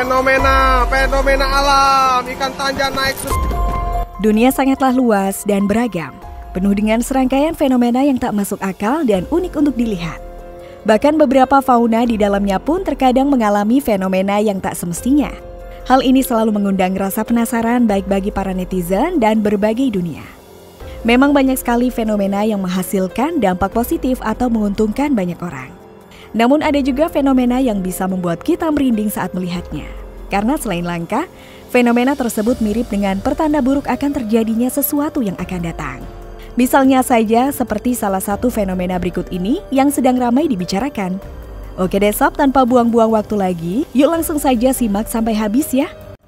Fenomena alam, ikan tanja naik. Dunia sangatlah luas dan beragam, penuh dengan serangkaian fenomena yang tak masuk akal dan unik untuk dilihat. Bahkan beberapa fauna di dalamnya pun terkadang mengalami fenomena yang tak semestinya. Hal ini selalu mengundang rasa penasaran baik bagi para netizen dan berbagai dunia. Memang banyak sekali fenomena yang menghasilkan dampak positif atau menguntungkan banyak orang. Namun ada juga fenomena yang bisa membuat kita merinding saat melihatnya. Karena selain langka, fenomena tersebut mirip dengan pertanda buruk akan terjadinya sesuatu yang akan datang. Misalnya saja seperti salah satu fenomena berikut ini yang sedang ramai dibicarakan. Oke deh sob, tanpa buang-buang waktu lagi, yuk langsung saja simak sampai habis ya.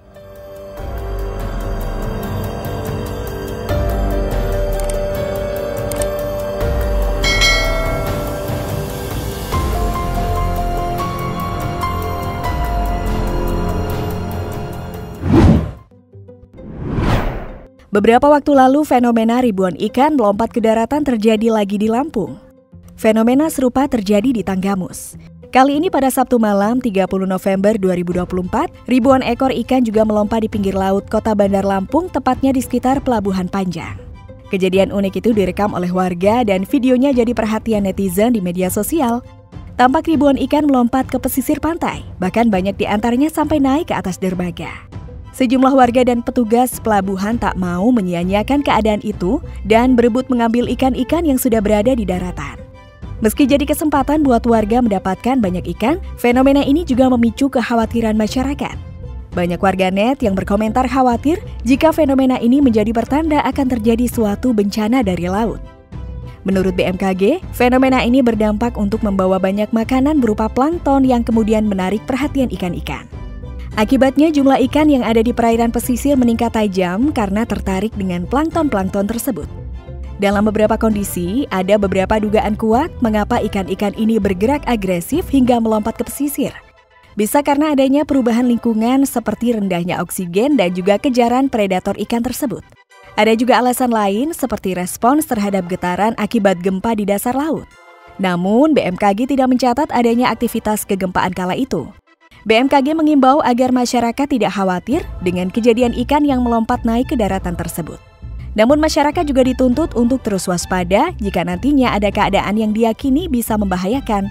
Beberapa waktu lalu, fenomena ribuan ikan melompat ke daratan terjadi lagi di Lampung. Fenomena serupa terjadi di Tanggamus. Kali ini pada Sabtu malam 30 November 2024, ribuan ekor ikan juga melompat di pinggir laut Kota Bandar Lampung, tepatnya di sekitar Pelabuhan Panjang. Kejadian unik itu direkam oleh warga dan videonya jadi perhatian netizen di media sosial. Tampak ribuan ikan melompat ke pesisir pantai, bahkan banyak di antaranya sampai naik ke atas dermaga. Sejumlah warga dan petugas pelabuhan tak mau menyia-nyiakan keadaan itu dan berebut mengambil ikan-ikan yang sudah berada di daratan. Meski jadi kesempatan buat warga mendapatkan banyak ikan, fenomena ini juga memicu kekhawatiran masyarakat. Banyak warganet yang berkomentar khawatir jika fenomena ini menjadi pertanda akan terjadi suatu bencana dari laut. Menurut BMKG, fenomena ini berdampak untuk membawa banyak makanan berupa plankton yang kemudian menarik perhatian ikan-ikan. Akibatnya jumlah ikan yang ada di perairan pesisir meningkat tajam karena tertarik dengan plankton-plankton tersebut. Dalam beberapa kondisi, ada beberapa dugaan kuat mengapa ikan-ikan ini bergerak agresif hingga melompat ke pesisir. Bisa karena adanya perubahan lingkungan seperti rendahnya oksigen dan juga kejaran predator ikan tersebut. Ada juga alasan lain seperti respons terhadap getaran akibat gempa di dasar laut. Namun, BMKG tidak mencatat adanya aktivitas kegempaan kala itu. BMKG mengimbau agar masyarakat tidak khawatir dengan kejadian ikan yang melompat naik ke daratan tersebut. Namun masyarakat juga dituntut untuk terus waspada jika nantinya ada keadaan yang diyakini bisa membahayakan.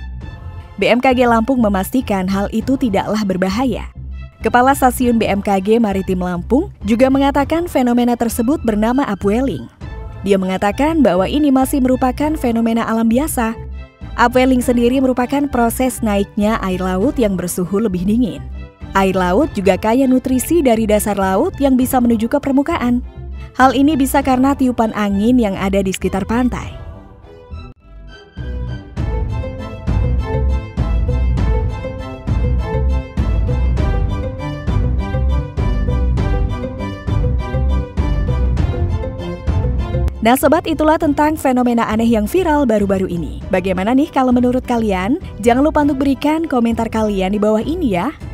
BMKG Lampung memastikan hal itu tidaklah berbahaya. Kepala Stasiun BMKG Maritim Lampung juga mengatakan fenomena tersebut bernama upwelling. Dia mengatakan bahwa ini masih merupakan fenomena alam biasa. Upwelling sendiri merupakan proses naiknya air laut yang bersuhu lebih dingin. Air laut juga kaya nutrisi dari dasar laut yang bisa menuju ke permukaan. Hal ini bisa karena tiupan angin yang ada di sekitar pantai. Nah sobat, itulah tentang fenomena aneh yang viral baru-baru ini. Bagaimana nih kalau menurut kalian? Jangan lupa untuk berikan komentar kalian di bawah ini ya.